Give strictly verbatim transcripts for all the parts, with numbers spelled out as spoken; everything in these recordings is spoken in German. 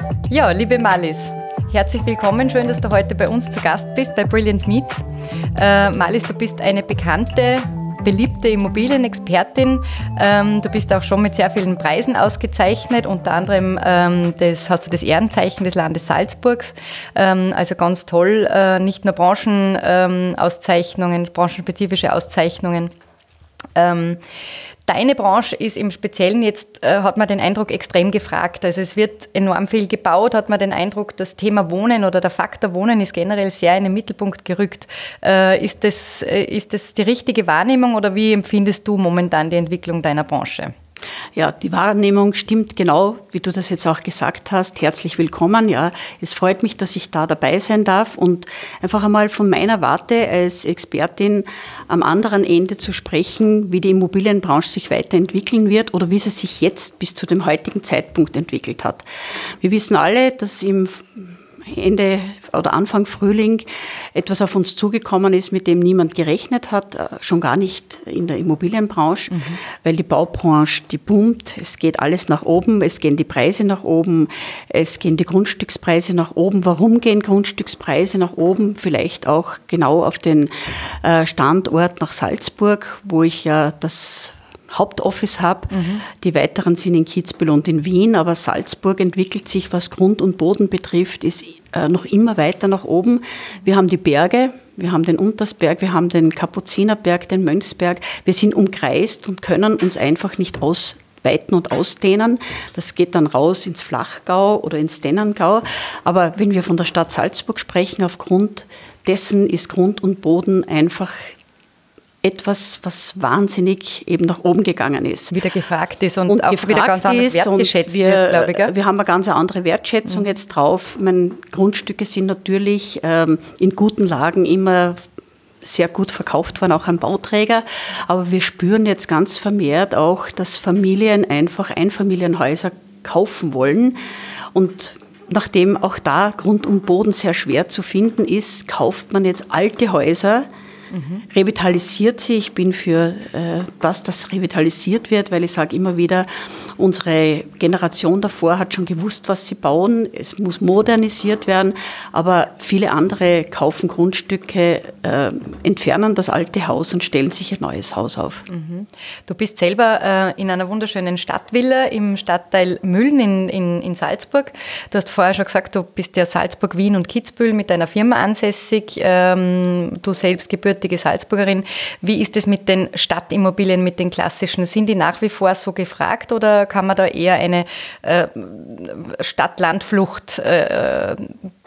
Ja, liebe Marlies, herzlich willkommen. Schön, dass du heute bei uns zu Gast bist bei Brilliant Meets. Äh, Marlies, du bist eine bekannte, beliebte Immobilienexpertin. Ähm, du bist auch schon mit sehr vielen Preisen ausgezeichnet. Unter anderem ähm, das, hast du das Ehrenzeichen des Landes Salzburgs. Ähm, also ganz toll. Äh, nicht nur Branchenauszeichnungen, ähm, branchenspezifische Auszeichnungen. Ähm, Deine Branche ist im Speziellen jetzt, äh, hat man den Eindruck, extrem gefragt. Also es wird enorm viel gebaut, hat man den Eindruck, das Thema Wohnen oder der Faktor Wohnen ist generell sehr in den Mittelpunkt gerückt. Äh, ist das, äh, ist das die richtige Wahrnehmung oder wie empfindest du momentan die Entwicklung deiner Branche? Ja, die Wahrnehmung stimmt genau, wie du das jetzt auch gesagt hast. Herzlich willkommen. Ja, es freut mich, dass ich da dabei sein darf und einfach einmal von meiner Warte als Expertin am anderen Ende zu sprechen, wie die Immobilienbranche sich weiterentwickeln wird oder wie sie sich jetzt bis zu dem heutigen Zeitpunkt entwickelt hat. Wir wissen alle, dass im Ende oder Anfang Frühling etwas auf uns zugekommen ist, mit dem niemand gerechnet hat, schon gar nicht in der Immobilienbranche, mhm. weil die Baubranche, die boomt, es geht alles nach oben, es gehen die Preise nach oben, es gehen die Grundstückspreise nach oben. Warum gehen Grundstückspreise nach oben? Vielleicht auch genau auf den Standort nach Salzburg, wo ich ja das Hauptoffice habe. Mhm. Die weiteren sind in Kitzbühel und in Wien, aber Salzburg entwickelt sich, was Grund und Boden betrifft, ist äh, noch immer weiter nach oben. Wir haben die Berge, wir haben den Untersberg, wir haben den Kapuzinerberg, den Mönchsberg. Wir sind umkreist und können uns einfach nicht ausweiten und ausdehnen. Das geht dann raus ins Flachgau oder ins Dennengau. Aber wenn wir von der Stadt Salzburg sprechen, aufgrund dessen ist Grund und Boden einfach etwas, was wahnsinnig eben nach oben gegangen ist. Wieder gefragt ist und, und auch wieder ganz anders wertgeschätzt wir, wird, glaube ich. Gell? Wir haben eine ganz andere Wertschätzung mhm. jetzt drauf. Meine Grundstücke sind natürlich ähm, in guten Lagen immer sehr gut verkauft worden, auch an Bauträger. Aber wir spüren jetzt ganz vermehrt auch, dass Familien einfach Einfamilienhäuser kaufen wollen. Und nachdem auch da Grund und Boden sehr schwer zu finden ist, kauft man jetzt alte Häuser, Mhm. revitalisiert sie. Ich bin für äh, das, dass revitalisiert wird, weil ich sage immer wieder, unsere Generation davor hat schon gewusst, was sie bauen. Es muss modernisiert werden, aber viele andere kaufen Grundstücke, äh, entfernen das alte Haus und stellen sich ein neues Haus auf. Mhm. Du bist selber äh, in einer wunderschönen Stadtvilla im Stadtteil Mülln in, in, in Salzburg. Du hast vorher schon gesagt, du bist ja Salzburg, Wien und Kitzbühel mit deiner Firma ansässig. Ähm, du selbst gebürtige Salzburgerin. Wie ist es mit den Stadtimmobilien, mit den klassischen? Sind die nach wie vor so gefragt oder kann man da eher eine äh, Stadt-Land-Flucht äh,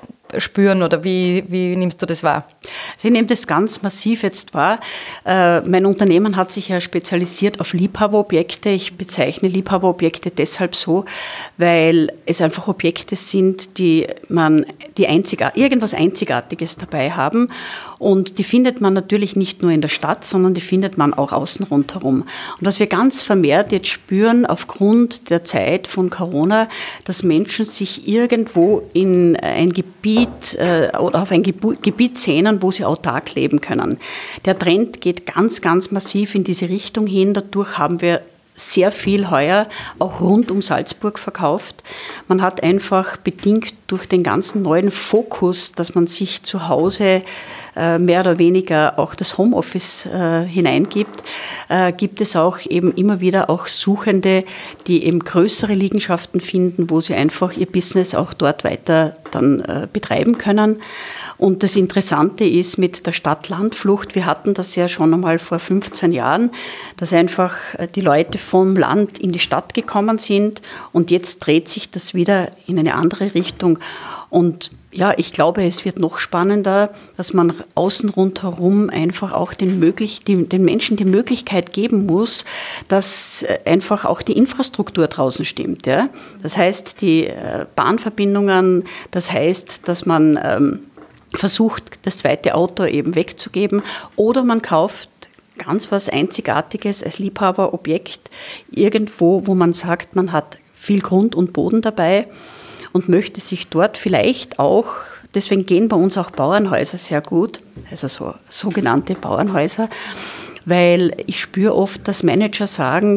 spüren oder wie, wie nimmst du das wahr? Ich nehme das ganz massiv jetzt wahr. Äh, mein Unternehmen hat sich ja spezialisiert auf Liebhaberobjekte. Ich bezeichne Liebhaberobjekte deshalb so, weil es einfach Objekte sind, die man die einzigar- irgendwas Einzigartiges dabei haben. Und die findet man natürlich nicht nur in der Stadt, sondern die findet man auch außen rundherum. Und was wir ganz vermehrt jetzt spüren, aufgrund der Zeit von Corona, dass Menschen sich irgendwo in ein Gebiet äh, oder auf ein Gebu- Gebiet sehnen, wo sie autark leben können. Der Trend geht ganz, ganz massiv in diese Richtung hin. Dadurch haben wir sehr viel heuer auch rund um Salzburg verkauft. Man hat einfach bedingt durch den ganzen neuen Fokus, dass man sich zu Hause äh, mehr oder weniger auch das Homeoffice äh, hineingibt, äh, gibt es auch eben immer wieder auch Suchende, die eben größere Liegenschaften finden, wo sie einfach ihr Business auch dort weiter dann äh, betreiben können. Und das Interessante ist mit der Stadt-Land-Flucht, wir hatten das ja schon einmal vor fünfzehn Jahren, dass einfach die Leute vom Land in die Stadt gekommen sind und jetzt dreht sich das wieder in eine andere Richtung. Und ja, ich glaube, es wird noch spannender, dass man außen rundherum einfach auch den, möglich, die, den Menschen die Möglichkeit geben muss, dass einfach auch die Infrastruktur draußen stimmt. Ja? Das heißt, die Bahnverbindungen, das heißt, dass man ähm, versucht, das zweite Auto eben wegzugeben oder man kauft ganz was Einzigartiges als Liebhaberobjekt irgendwo, wo man sagt, man hat viel Grund und Boden dabei und möchte sich dort vielleicht auch, deswegen gehen bei uns auch Bauernhäuser sehr gut, also so sogenannte Bauernhäuser, weil ich spüre oft, dass Manager sagen,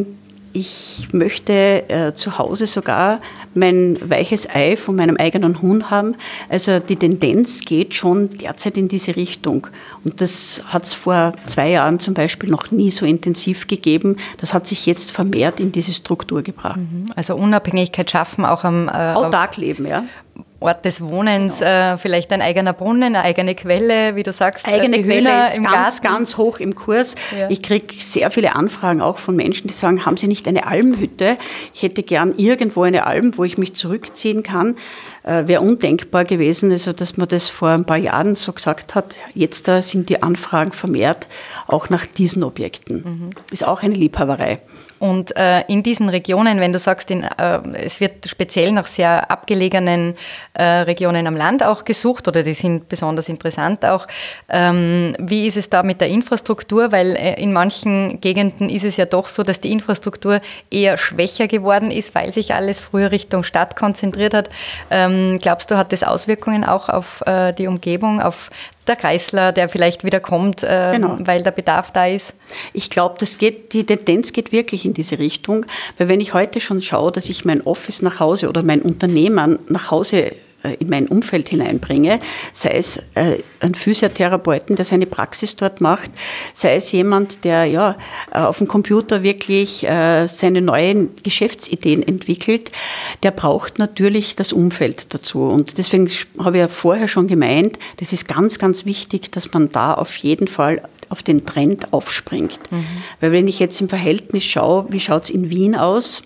ich möchte äh, zu Hause sogar mein weiches Ei von meinem eigenen Huhn haben. Also die Tendenz geht schon derzeit in diese Richtung. Und das hat es vor zwei Jahren zum Beispiel noch nie so intensiv gegeben. Das hat sich jetzt vermehrt in diese Struktur gebracht. Also Unabhängigkeit schaffen, auch am äh, autark leben, ja. Ort des Wohnens, genau. äh, vielleicht ein eigener Brunnen, eine eigene Quelle, wie du sagst. Eigene die Quelle Hühner ist im ganz, Garten. ganz hoch im Kurs. Ja. Ich kriege sehr viele Anfragen auch von Menschen, die sagen, haben Sie nicht eine Almhütte? Ich hätte gern irgendwo eine Alm, wo ich mich zurückziehen kann. Äh, wäre undenkbar gewesen, also dass man das vor ein paar Jahren so gesagt hat. Jetzt da sind die Anfragen vermehrt auch nach diesen Objekten. Mhm. Ist auch eine Liebhaberei. Und äh, in diesen Regionen, wenn du sagst, in, äh, es wird speziell nach sehr abgelegenen äh, Regionen am Land auch gesucht oder die sind besonders interessant auch, ähm, wie ist es da mit der Infrastruktur? Weil äh, in manchen Gegenden ist es ja doch so, dass die Infrastruktur eher schwächer geworden ist, weil sich alles früher Richtung Stadt konzentriert hat. Ähm, glaubst du, hat das Auswirkungen auch auf äh, die Umgebung, auf der Kreisler, der vielleicht wieder kommt, äh, genau. weil der Bedarf da ist? Ich glaube, das geht, die Tendenz geht wirklich in diese Richtung, weil wenn ich heute schon schaue, dass ich mein Office nach Hause oder mein Unternehmen nach Hause in mein Umfeld hineinbringe, sei es äh, ein Physiotherapeuten, der seine Praxis dort macht, sei es jemand, der ja auf dem Computer wirklich äh, seine neuen Geschäftsideen entwickelt, der braucht natürlich das Umfeld dazu. Und deswegen habe ich ja vorher schon gemeint, das ist ganz, ganz wichtig, dass man da auf jeden Fall auf den Trend aufspringt. Mhm. Weil wenn ich jetzt im Verhältnis schaue, wie schaut es in Wien aus?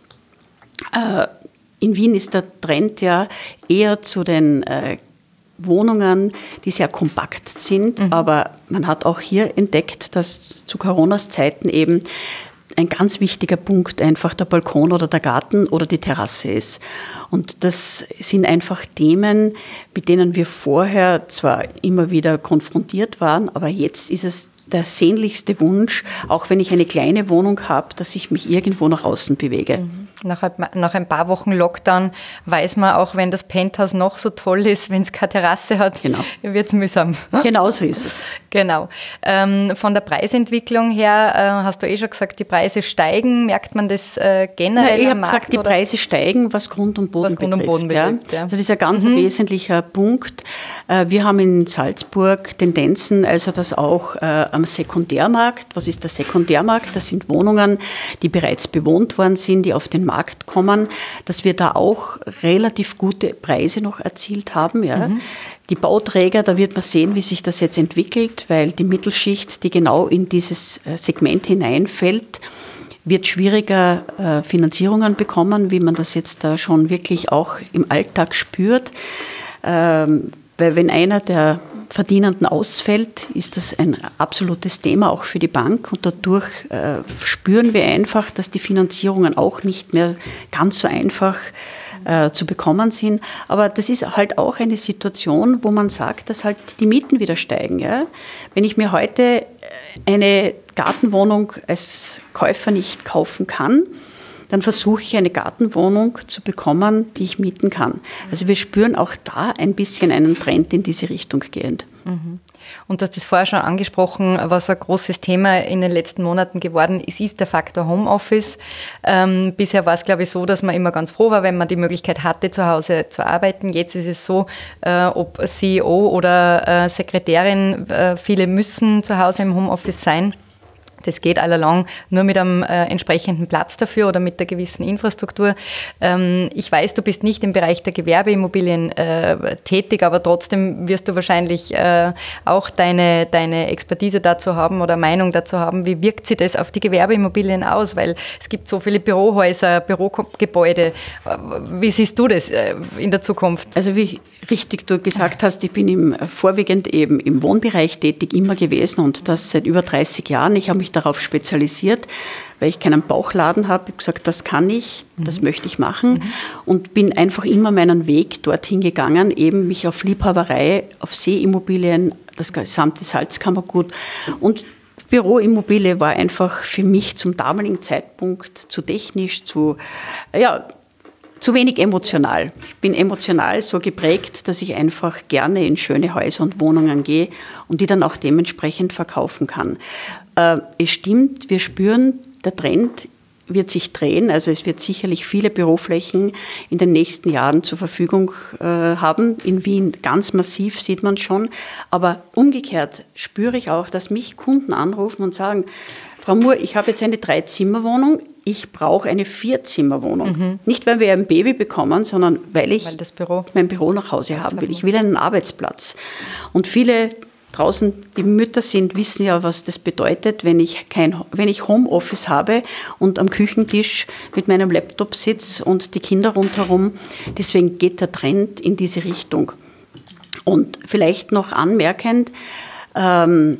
Äh, In Wien ist der Trend ja eher zu den äh, Wohnungen, die sehr kompakt sind. Mhm. Aber man hat auch hier entdeckt, dass zu Coronas Zeiten eben ein ganz wichtiger Punkt einfach der Balkon oder der Garten oder die Terrasse ist. Und das sind einfach Themen, mit denen wir vorher zwar immer wieder konfrontiert waren, aber jetzt ist es der sehnlichste Wunsch, auch wenn ich eine kleine Wohnung habe, dass ich mich irgendwo nach außen bewege. Mhm. Nach, nach ein paar Wochen Lockdown weiß man, auch wenn das Penthouse noch so toll ist, wenn es keine Terrasse hat, genau. wird es mühsam. Genau so ist es. Genau. Ähm, von der Preisentwicklung her, äh, hast du eh schon gesagt, die Preise steigen. Merkt man das äh, generell Na, am Markt? Ich habe gesagt, die oder? Preise steigen, was Grund und Boden was betrifft. Grund und Boden betrifft ja. Ja. Also das ist ein ganz mhm. wesentlicher Punkt. Äh, wir haben in Salzburg Tendenzen, also dass auch äh, am Sekundärmarkt, was ist der Sekundärmarkt? Das sind Wohnungen, die bereits bewohnt worden sind, die auf den Markt kommen, dass wir da auch relativ gute Preise noch erzielt haben. Ja. Mhm. Die Bauträger, da wird man sehen, wie sich das jetzt entwickelt, weil die Mittelschicht, die genau in dieses Segment hineinfällt, wird schwieriger äh, Finanzierungen bekommen, wie man das jetzt da schon wirklich auch im Alltag spürt. Ähm, weil wenn einer der Verdienenden ausfällt, ist das ein absolutes Thema auch für die Bank und dadurch äh, spüren wir einfach, dass die Finanzierungen auch nicht mehr ganz so einfach äh, zu bekommen sind. Aber das ist halt auch eine Situation, wo man sagt, dass halt die Mieten wieder steigen. Ja? Wenn ich mir heute eine Gartenwohnung als Käufer nicht kaufen kann, dann versuche ich eine Gartenwohnung zu bekommen, die ich mieten kann. Also wir spüren auch da ein bisschen einen Trend in diese Richtung gehend. Und du hast das vorher schon angesprochen, was ein großes Thema in den letzten Monaten geworden ist, ist der Faktor Homeoffice. Ähm, bisher war es, glaube ich, so, dass man immer ganz froh war, wenn man die Möglichkeit hatte, zu Hause zu arbeiten. Jetzt ist es so, äh, ob C E O oder äh, Sekretärin, äh, viele müssen zu Hause im Homeoffice sein. Das geht allalong nur mit einem äh, entsprechenden Platz dafür oder mit der gewissen Infrastruktur. Ähm, ich weiß, du bist nicht im Bereich der Gewerbeimmobilien äh, tätig, aber trotzdem wirst du wahrscheinlich äh, auch deine, deine Expertise dazu haben oder Meinung dazu haben. Wie wirkt sich das auf die Gewerbeimmobilien aus? Weil es gibt so viele Bürohäuser, Bürogebäude. Wie siehst du das äh, in der Zukunft? Also wie richtig du gesagt hast, ich bin im, vorwiegend eben im Wohnbereich tätig, immer gewesen und das seit über dreißig Jahren. Ich habe mich darauf spezialisiert, weil ich keinen Bauchladen habe. Ich habe gesagt, das kann ich, das mhm. möchte ich machen mhm. und bin einfach immer meinen Weg dorthin gegangen, eben mich auf Liebhaberei, auf Seeimmobilien, das gesamte Salzkammergut und Büroimmobilie war einfach für mich zum damaligen Zeitpunkt zu technisch, zu, ja, zu wenig emotional. Ich bin emotional so geprägt, dass ich einfach gerne in schöne Häuser und Wohnungen gehe und die dann auch dementsprechend verkaufen kann. Äh, es stimmt, wir spüren, der Trend wird sich drehen. Also es wird sicherlich viele Büroflächen in den nächsten Jahren zur Verfügung äh, haben. In Wien ganz massiv sieht man schon. Aber umgekehrt spüre ich auch, dass mich Kunden anrufen und sagen, Frau Muhr, ich habe jetzt eine Dreizimmerwohnung, ich brauche eine Vierzimmerwohnung. Mhm. Nicht, weil wir ein Baby bekommen, sondern weil ich weil das Büro mein Büro nach Hause haben will. Ich will einen Arbeitsplatz. Und viele draußen, die Mütter sind, wissen ja, was das bedeutet, wenn ich kein, wenn ich Homeoffice habe und am Küchentisch mit meinem Laptop sitze und die Kinder rundherum. Deswegen geht der Trend in diese Richtung. Und vielleicht noch anmerkend, ähm,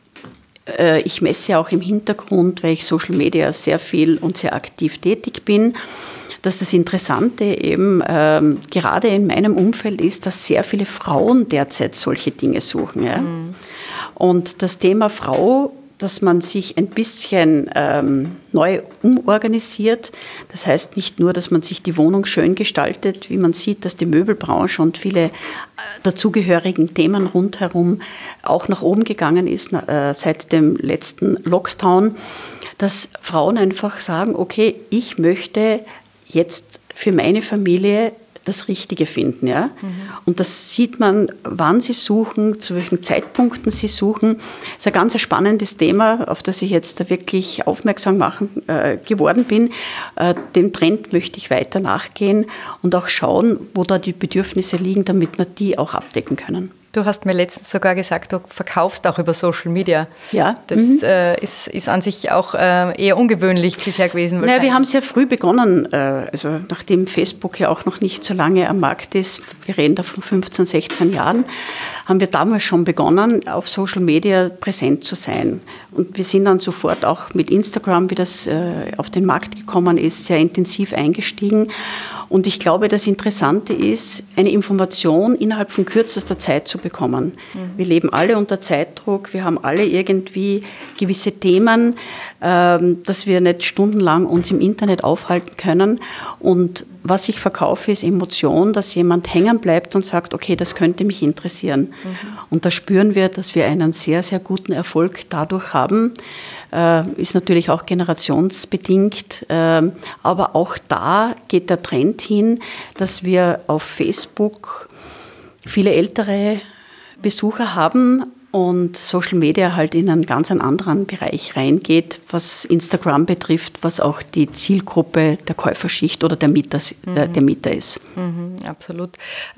äh, ich messe ja auch im Hintergrund, weil ich Social Media sehr viel und sehr aktiv tätig bin, dass das Interessante eben ähm, gerade in meinem Umfeld ist, dass sehr viele Frauen derzeit solche Dinge suchen. Ja? Mhm. Und das Thema Frau, dass man sich ein bisschen ähm, neu umorganisiert, das heißt nicht nur, dass man sich die Wohnung schön gestaltet, wie man sieht, dass die Möbelbranche und viele äh, dazugehörigen Themen rundherum auch nach oben gegangen ist äh, seit dem letzten Lockdown, dass Frauen einfach sagen, okay, ich möchte jetzt für meine Familie das Richtige finden. Ja? Mhm. Und das sieht man, wann sie suchen, zu welchen Zeitpunkten sie suchen. Das ist ein ganz spannendes Thema, auf das ich jetzt da wirklich aufmerksam machen, äh, geworden bin. Äh, dem Trend möchte ich weiter nachgehen und auch schauen, wo da die Bedürfnisse liegen, damit wir die auch abdecken können. Du hast mir letztens sogar gesagt, du verkaufst auch über Social Media. Ja. Das mhm. äh, ist, ist an sich auch äh, eher ungewöhnlich bisher gewesen. Naja, wir haben sehr früh begonnen, äh, also nachdem Facebook ja auch noch nicht so lange am Markt ist, wir reden da von fünfzehn, sechzehn Jahren, haben wir damals schon begonnen, auf Social Media präsent zu sein. Und wir sind dann sofort auch mit Instagram, wie das äh, auf den Markt gekommen ist, sehr intensiv eingestiegen. Und ich glaube, das Interessante ist, eine Information innerhalb von kürzester Zeit zu bekommen. Mhm. Wir leben alle unter Zeitdruck, wir haben alle irgendwie gewisse Themen, ähm, dass wir nicht stundenlang uns im Internet aufhalten können. Und was ich verkaufe, ist Emotion, dass jemand hängen bleibt und sagt, okay, das könnte mich interessieren. Mhm. Und da spüren wir, dass wir einen sehr, sehr guten Erfolg dadurch haben. Äh, ist natürlich auch generationsbedingt, äh, aber auch da geht der Trend hin, dass wir auf Facebook viele ältere Besucher haben und Social Media halt in einen ganz anderen Bereich reingeht, was Instagram betrifft, was auch die Zielgruppe der Käuferschicht oder der Mieter, mhm. der Mieter ist. Mhm, absolut.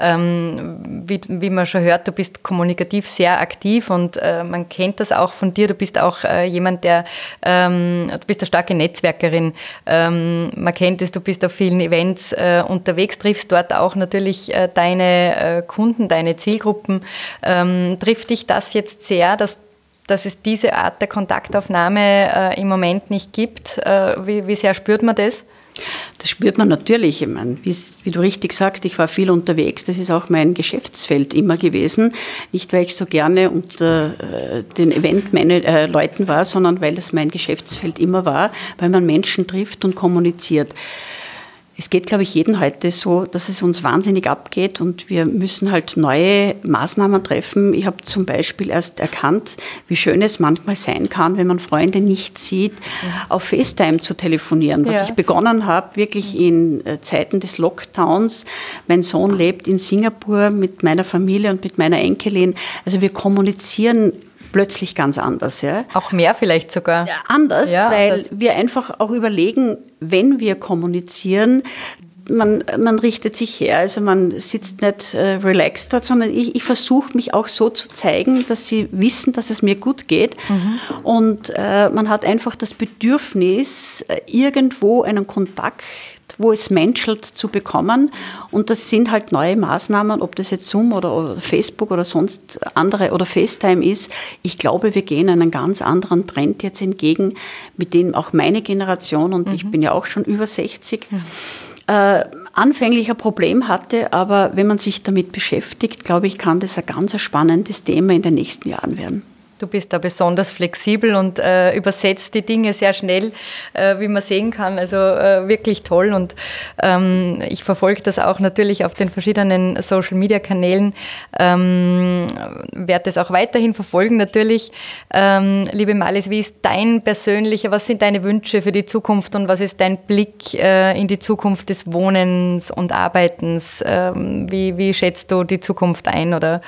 Ähm, wie, wie man schon hört, du bist kommunikativ sehr aktiv und äh, man kennt das auch von dir. Du bist auch äh, jemand, der, ähm, du bist eine starke Netzwerkerin. Ähm, man kennt es, du bist auf vielen Events äh, unterwegs, triffst dort auch natürlich äh, deine äh, Kunden, deine Zielgruppen. Ähm, trifft dich das jetzt sehr, dass, dass es diese Art der Kontaktaufnahme äh, im Moment nicht gibt? Äh, wie, wie sehr spürt man das? Das spürt man natürlich. Ich meine, wie, wie du richtig sagst, ich war viel unterwegs. Das ist auch mein Geschäftsfeld immer gewesen. Nicht, weil ich so gerne unter äh, den Event-Leuten war, sondern weil das mein Geschäftsfeld immer war, weil man Menschen trifft und kommuniziert. Es geht, glaube ich, jedem heute so, dass es uns wahnsinnig abgeht und wir müssen halt neue Maßnahmen treffen. Ich habe zum Beispiel erst erkannt, wie schön es manchmal sein kann, wenn man Freunde nicht sieht, mhm. auf FaceTime zu telefonieren. Was ja. ich begonnen habe, wirklich in Zeiten des Lockdowns. Mein Sohn lebt in Singapur mit meiner Familie und mit meiner Enkelin. Also wir kommunizieren plötzlich ganz anders. Ja. Auch mehr vielleicht sogar. Ja, anders, ja, weil anders. Wir einfach auch überlegen, wenn wir kommunizieren, man, man richtet sich her, also man sitzt nicht äh, relaxed dort, sondern ich, ich versuche mich auch so zu zeigen, dass sie wissen, dass es mir gut geht. Mhm. Und äh, man hat einfach das Bedürfnis, irgendwo einen Kontakt, wo es menschelt, zu bekommen. Und das sind halt neue Maßnahmen, ob das jetzt Zoom oder, oder Facebook oder sonst andere oder FaceTime ist. Ich glaube, wir gehen einen ganz anderen Trend jetzt entgegen, mit dem auch meine Generation, und mhm. ich bin ja auch schon über sechzig, mhm. äh, anfänglich ein Problem hatte. Aber wenn man sich damit beschäftigt, glaube ich, kann das ein ganz spannendes Thema in den nächsten Jahren werden. Du bist da besonders flexibel und äh, übersetzt die Dinge sehr schnell, äh, wie man sehen kann. Also äh, wirklich toll. Und ähm, ich verfolge das auch natürlich auf den verschiedenen Social-Media-Kanälen. Ähm, werde das auch weiterhin verfolgen natürlich. Ähm, liebe Marlies, wie ist dein persönlicher, was sind deine Wünsche für die Zukunft und was ist dein Blick äh, in die Zukunft des Wohnens und Arbeitens? Ähm, wie, wie schätzt du die Zukunft ein oder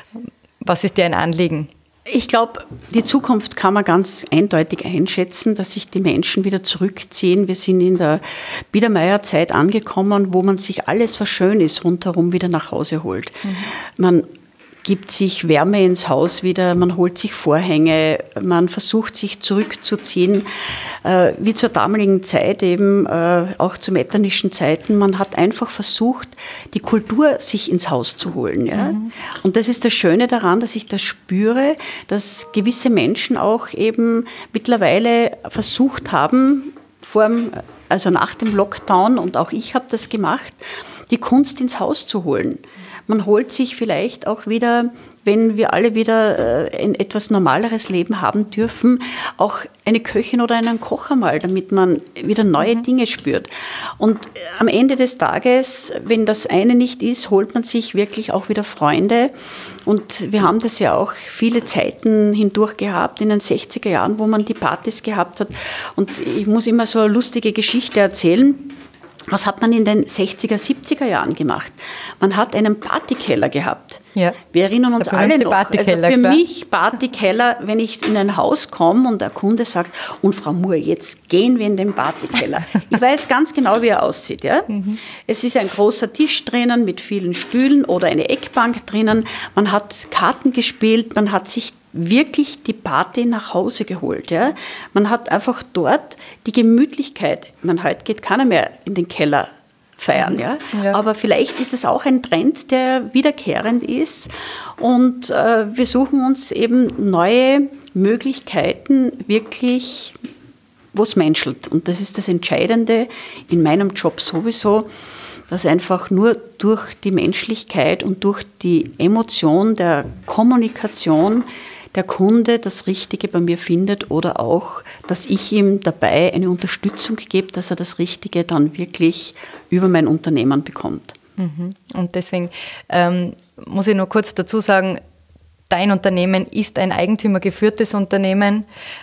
was ist dir ein Anliegen? Ich glaube, die Zukunft kann man ganz eindeutig einschätzen, dass sich die Menschen wieder zurückziehen. Wir sind in der Biedermeierzeit angekommen, wo man sich alles, was schön ist, rundherum wieder nach Hause holt. Mhm. Man gibt sich Wärme ins Haus wieder, man holt sich Vorhänge, man versucht sich zurückzuziehen, äh, wie zur damaligen Zeit eben, äh, auch zu metternischen Zeiten. Man hat einfach versucht, die Kultur sich ins Haus zu holen. Ja? Mhm. Und das ist das Schöne daran, dass ich das spüre, dass gewisse Menschen auch eben mittlerweile versucht haben, vor dem, also nach dem Lockdown, und auch ich habe das gemacht, die Kunst ins Haus zu holen. Man holt sich vielleicht auch wieder, wenn wir alle wieder ein etwas normaleres Leben haben dürfen, auch eine Köchin oder einen Koch einmal, damit man wieder neue mhm. Dinge spürt. Und am Ende des Tages, wenn das eine nicht ist, holt man sich wirklich auch wieder Freunde. Und wir haben das ja auch viele Zeiten hindurch gehabt, in den sechziger Jahren, wo man die Partys gehabt hat. Und ich muss immer so eine lustige Geschichte erzählen. Was hat man in den sechziger, siebziger Jahren gemacht? Man hat einen Partykeller gehabt. Ja. Wir erinnern uns alle noch. Also für klar. mich Partykeller, wenn ich in ein Haus komme und der Kunde sagt, und Frau Moore, jetzt gehen wir in den Partykeller. Ich weiß ganz genau, wie er aussieht. Ja? Mhm. Es ist ein großer Tisch drinnen mit vielen Stühlen oder eine Eckbank drinnen. Man hat Karten gespielt, man hat sich wirklich die Party nach Hause geholt. Ja? Man hat einfach dort die Gemütlichkeit. Man, heute geht keiner mehr in den Keller feiern. Ja? Ja. Aber vielleicht ist es auch ein Trend, der wiederkehrend ist. Und äh, wir suchen uns eben neue Möglichkeiten, wirklich, wo es menschelt. Und das ist das Entscheidende in meinem Job sowieso, dass einfach nur durch die Menschlichkeit und durch die Emotion der Kommunikation der Kunde das Richtige bei mir findet oder auch, dass ich ihm dabei eine Unterstützung gebe, dass er das Richtige dann wirklich über mein Unternehmen bekommt. Und deswegen ähm, muss ich nur kurz dazu sagen, dein Unternehmen ist ein eigentümergeführtes Unternehmen.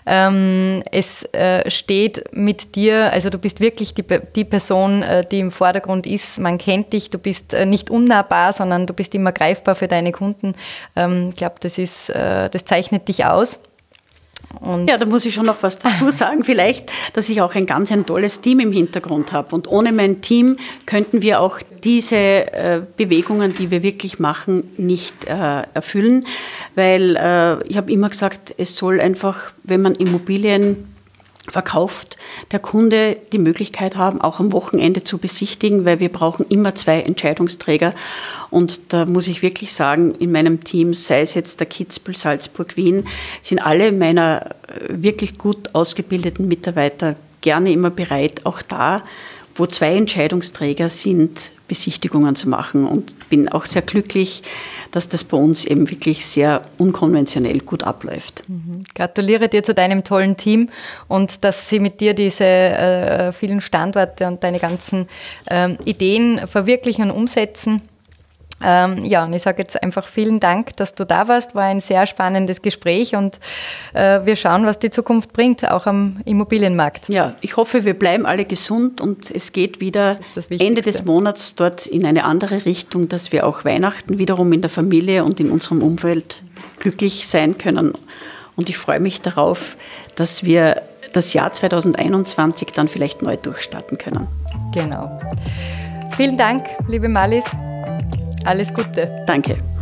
Ähm, es äh, steht mit dir, also du bist wirklich die, die Person, äh, die im Vordergrund ist. Man kennt dich, du bist äh, nicht unnahbar, sondern du bist immer greifbar für deine Kunden. Ähm, ich glaube, das ist, äh, das zeichnet dich aus. Und ja, da muss ich schon noch was dazu sagen, vielleicht, dass ich auch ein ganz ein tolles Team im Hintergrund habe. Und ohne mein Team könnten wir auch diese äh, Bewegungen, die wir wirklich machen, nicht äh, erfüllen. Weil äh, ich habe immer gesagt, es soll einfach, wenn man Immobilien verkauft, der Kunde die Möglichkeit haben, auch am Wochenende zu besichtigen, weil wir brauchen immer zwei Entscheidungsträger. Und da muss ich wirklich sagen, in meinem Team, sei es jetzt der Kitzbühel, Salzburg, Wien, sind alle meiner wirklich gut ausgebildeten Mitarbeiter gerne immer bereit, auch da, wo zwei Entscheidungsträger sind, Besichtigungen zu machen. Und bin auch sehr glücklich, dass das bei uns eben wirklich sehr unkonventionell gut abläuft. Mhm. Gratuliere dir zu deinem tollen Team und dass sie mit dir diese äh, vielen Standorte und deine ganzen ähm, Ideen verwirklichen und umsetzen. Ähm, ja, und ich sage jetzt einfach vielen Dank, dass du da warst. War ein sehr spannendes Gespräch und äh, wir schauen, was die Zukunft bringt, auch am Immobilienmarkt. Ja, ich hoffe, wir bleiben alle gesund und es geht wieder Ende des Monats dort in eine andere Richtung, dass wir auch Weihnachten wiederum in der Familie und in unserem Umfeld glücklich sein können. Und ich freue mich darauf, dass wir das Jahr zweitausendeinundzwanzig dann vielleicht neu durchstarten können. Genau. Vielen Dank, liebe Marlies. Alles Gute. Danke.